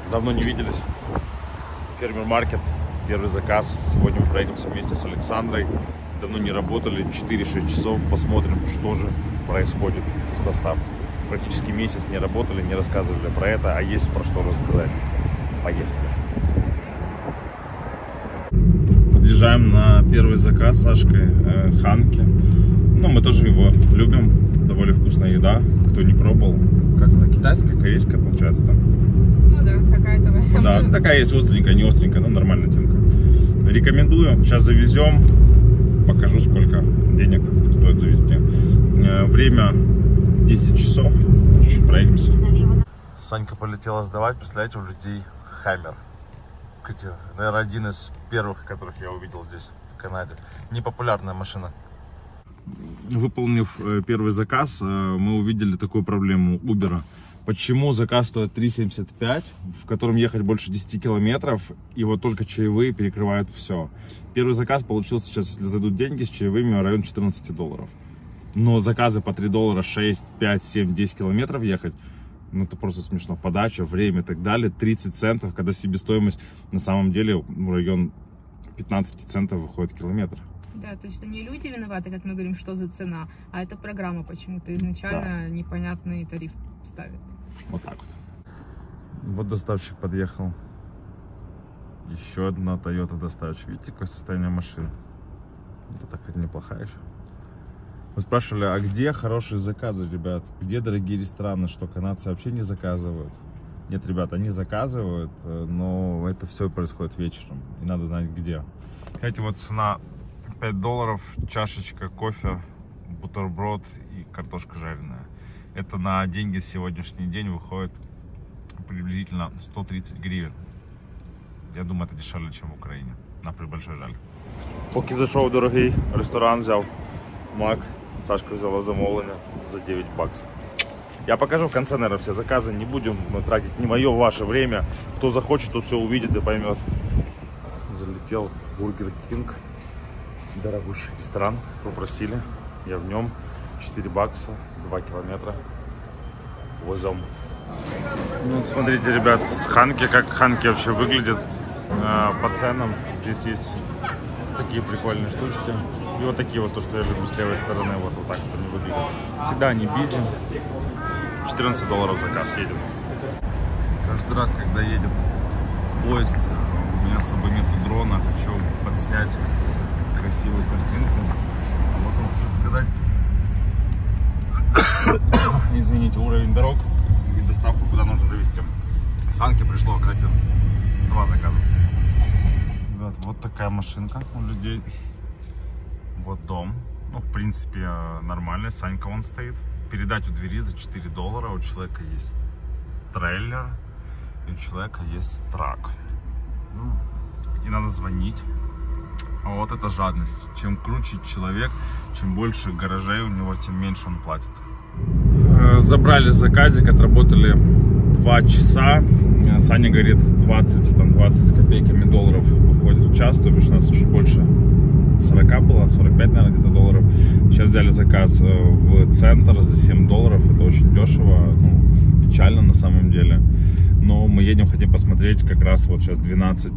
Давно не виделись. Фермер Маркет, первый заказ. Сегодня мы проедемся вместе с Александрой. Давно не работали, 4-6 часов. Посмотрим, что же происходит с доставкой. Практически месяц не работали, не рассказывали про это, а есть про что рассказать. Поехали. Подъезжаем на первый заказ с Сашкой, Ханки. Ну, мы тоже его любим. Довольно вкусная еда. Кто не пробовал, как она, китайская, корейская получается там. Ну да, какая-то в этом. Да, такая есть остренькая, не остренькая, но нормальная темка. Рекомендую. Сейчас завезем. Покажу, сколько денег стоит завезти. Время 10 часов. Чуть-чуть проедемся. Санька полетела сдавать, представляете, у людей Хаммер. Наверное, один из первых, которых я увидел здесь, в Канаде. Непопулярная машина. Выполнив первый заказ, мы увидели такую проблему Uber. Почему заказ стоит 3,75, в котором ехать больше 10 километров, и вот только чаевые перекрывают все. Первый заказ получился сейчас, если зайдут деньги, с чаевыми в район $14. Но заказы по $3, 6, 5, 7, 10 километров ехать, ну это просто смешно. Подача, время и так далее, 30 центов, когда себестоимость на самом деле в район 15 центов выходит километр. Да, то есть это не люди виноваты, как мы говорим, что за цена, а это программа почему-то изначально непонятный тариф ставит. Вот так вот. Вот доставщик подъехал. Еще одна Toyota доставщик. Видите, какое состояние машины? Это так неплохая еще. Вы спрашивали, а где хорошие заказы, ребят? Где дорогие рестораны? Что канадцы вообще не заказывают? Нет, ребят, они заказывают, но это все происходит вечером. И надо знать где. Знаете, вот цена $5, чашечка кофе, бутерброд и картошка жареная. Это на деньги сегодняшний день выходит приблизительно 130 гривен. Я думаю, это дешевле, чем в Украине. На прибольшой жаль. Поки зайшов дорогий ресторан, взяв Мак. Сашка взяла замовление за $9. Я покажу в конце, наверное, все заказы. Не будем тратить не мое, ваше время. Кто захочет, тот все увидит и поймет. Залетел Бургер Кинг. Дорогущий ресторан. Попросили. Я в нем. $4, 2 километра. Возом. Ну, смотрите, ребят, с Ханки, как Ханки вообще выглядит по ценам. Здесь есть такие прикольные штучки. И вот такие вот, то, что я люблю с левой стороны. Вот так вот они выглядят. Всегда они бизи. $14 заказ, едем. Каждый раз, когда едет поезд, у меня с собой нету дрона. Хочу подснять красивую картинку. А вот вам хочу показать. Извините, уровень дорог и доставку, куда нужно довести. С Ханки пришло, кстати, 2 заказа. Ребят, вот такая машинка у людей. Вот дом. Ну, в принципе, нормальный. Санька вон стоит. Передать у двери за $4. У человека есть трейлер. И у человека есть трак. Ну, и надо звонить. А вот это жадность. Чем круче человек, чем больше гаражей у него, тем меньше он платит. Забрали заказик, отработали 2 часа. Саня говорит, 20 с копейками долларов выходит в час, то бишь у нас чуть больше 40 было, 45, наверное, где-то долларов. Сейчас взяли заказ в центр за $7. Это очень дешево, ну, печально на самом деле. Но мы едем, хотим посмотреть, как раз вот сейчас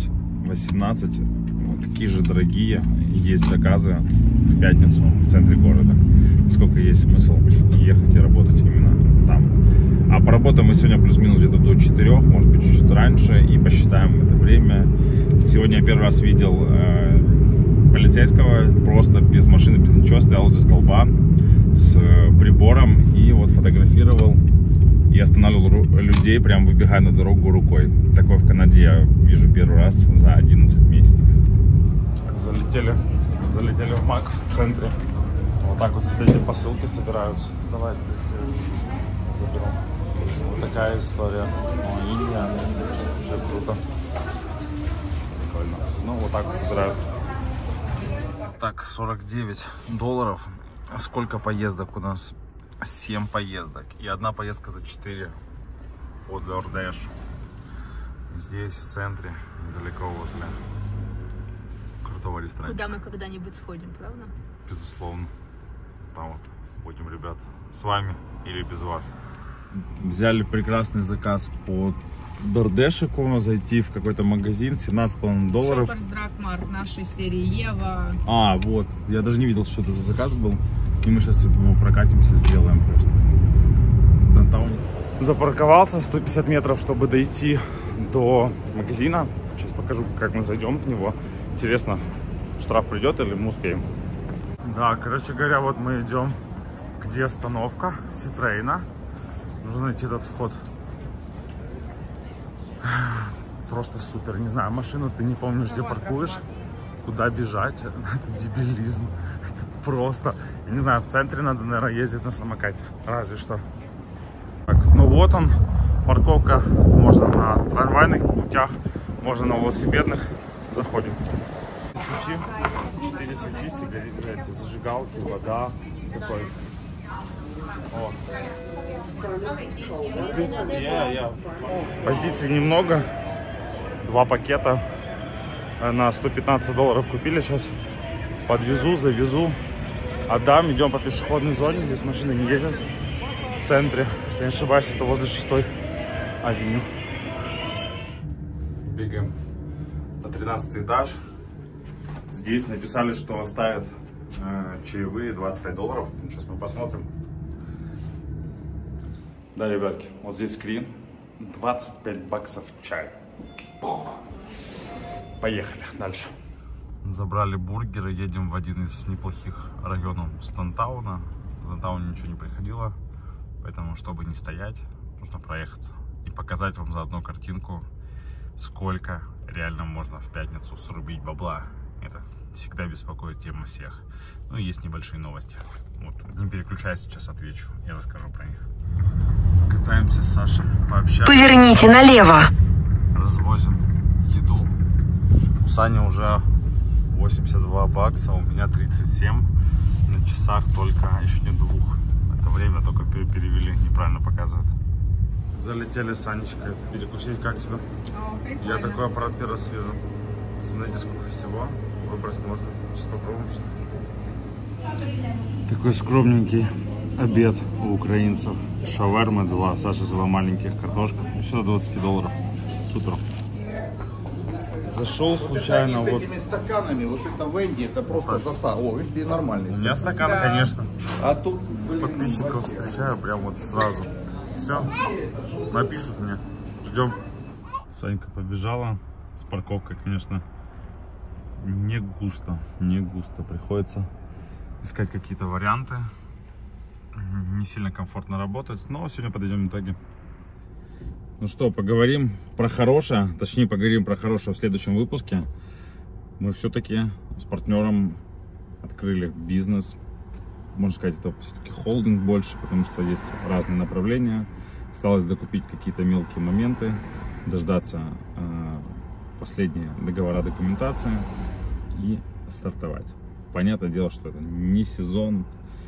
12:18. Какие же дорогие есть заказы в пятницу в центре города. Сколько есть смысл ехать и работать именно там. А поработаем мы сегодня плюс-минус где-то до 4, может быть чуть-чуть раньше, и посчитаем это время. Сегодня я первый раз видел полицейского, просто без машины, без ничего, стоял возле столба с прибором и вот фотографировал и останавливал людей, прям выбегая на дорогу рукой. Такое в Канаде я вижу первый раз за 11 месяцев. Залетели в Мак в центре. Вот так вот, смотрите, посылки собираются. Давайте заберем. Вот такая история. О, Индия, здесь уже круто. Прикольно. Ну, вот так вот собирают. Так, $49. Сколько поездок у нас? 7 поездок. И одна поездка за 4 по DoorDash. Здесь, в центре, недалеко возле крутого ресторана. Куда мы когда-нибудь сходим, правда? Безусловно. Там вот будем, ребят, с вами или без вас. взяли прекрасный заказ по Дордешику, зайти в какой-то магазин, $17,5. Шопперс Драгмар нашей серии Ева. А, вот, я даже не видел, что это за заказ был. И мы сейчас его прокатимся, сделаем просто. Запарковался 150 метров, чтобы дойти до магазина. Сейчас покажу, как мы зайдем в него. Интересно, штраф придет или мы успеем? Да, короче говоря, вот мы идем, где остановка Ситрейна. Нужно найти этот вход. Просто супер. Не знаю, машину ты не помнишь, где паркуешь, куда бежать. Это дебилизм. Это просто... Я не знаю, в центре надо, наверное, ездить на самокате. Разве что. Так, ну вот он. Парковка. Можно на трамвайных путях, можно на велосипедных. Заходим. Свечи. 4 свечи, сигареты, зажигалки, вода. Такой. О. Позиций немного. 2 пакета на $115 купили. Сейчас подвезу, завезу, отдам. Идем по пешеходной зоне. Здесь машины не ездят. В центре, если не ошибаюсь, это возле 6-й авеню. Бегаем на 13 этаж. Здесь написали, что оставят чаевые $25. Сейчас мы посмотрим. Да, ребятки, вот здесь скрин. $25 чай. Поехали дальше. Забрали бургеры, едем в один из неплохих районов Стантауна. В Стантауне ничего не приходило, поэтому, чтобы не стоять, нужно проехаться и показать вам заодно картинку, сколько реально можно в пятницу срубить бабла. Это всегда беспокоит тема всех. Ну и есть небольшие новости. Вот, не переключайся, сейчас отвечу, я расскажу про них. Катаемся с Сашей, пообщаемся. Поверните налево. Развозим еду. У Сани уже $82, у меня 37. На часах только еще не 2. Это время только перевели, неправильно показывает. Залетели с Санечкой перекусить. Как тебе? Я такой аппарат первый раз вижу. Смотрите, сколько всего. Выбрать можно. Сейчас попробуем что. Такой скромненький обед у украинцев. Шаверма 2. Саша взяла маленьких картошка. Все до $20. Супер. Зашел случайно С вот. этими стаканами, вот это Венди, это просто засада. О, видите, нормальный. У меня стаканы, да, конечно. А тут, блин, Подписчиков встречаю прям вот сразу. Все, напишут мне. Ждем. Санька побежала. С парковкой, конечно, не густо. Не густо. Приходится искать какие-то варианты. Не сильно комфортно работать. Но сегодня подойдем в итоге. Ну что, поговорим про хорошее. Точнее, поговорим про хорошее в следующем выпуске. Мы все-таки с партнером открыли бизнес. Можно сказать, это все-таки холдинг больше, потому что есть разные направления. Осталось докупить какие-то мелкие моменты, дождаться последние договора, документации и стартовать. Понятное дело, что это не сезон,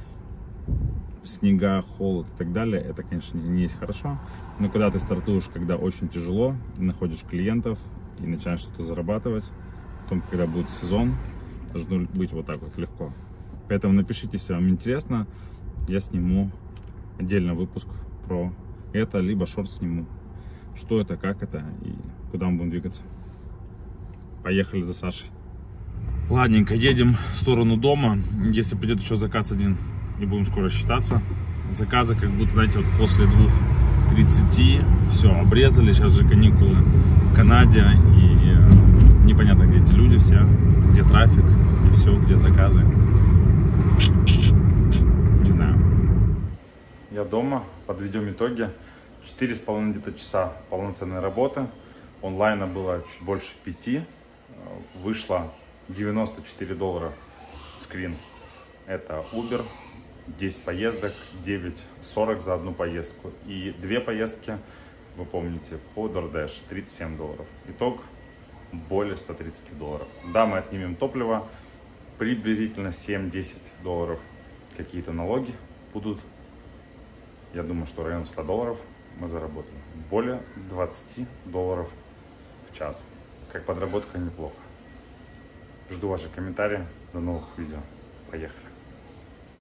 снега, холод и так далее. Это, конечно, не есть хорошо. Но когда ты стартуешь, когда очень тяжело, находишь клиентов и начинаешь что-то зарабатывать, потом, когда будет сезон, должно быть вот так вот легко. Поэтому напишите, если вам интересно, я сниму отдельно выпуск про это, либо шорт сниму, что это, как это и куда мы будем двигаться. Поехали за Сашей. Ладненько, едем в сторону дома. Если придет еще заказ один, и будем скоро считаться. Заказы как будто, знаете, вот после 2:30 все, обрезали. Сейчас же каникулы в Канаде, и непонятно, где эти люди все, где трафик, где все, где заказы. Не знаю. Я дома, подведем итоги. 4,5 где-то часа полноценной работы. Онлайна было чуть больше 5. Вышло $94 скрин. Это Uber. 10 поездок, 9,40 за одну поездку. И 2 поездки, вы помните, по DoorDash, $37. Итог более $130. Да, мы отнимем топливо, приблизительно $7-10. Какие-то налоги будут. Я думаю, что район $100 мы заработаем. Более $20 в час. Как подработка неплохо. Жду ваши комментарии. До новых видео. Поехали.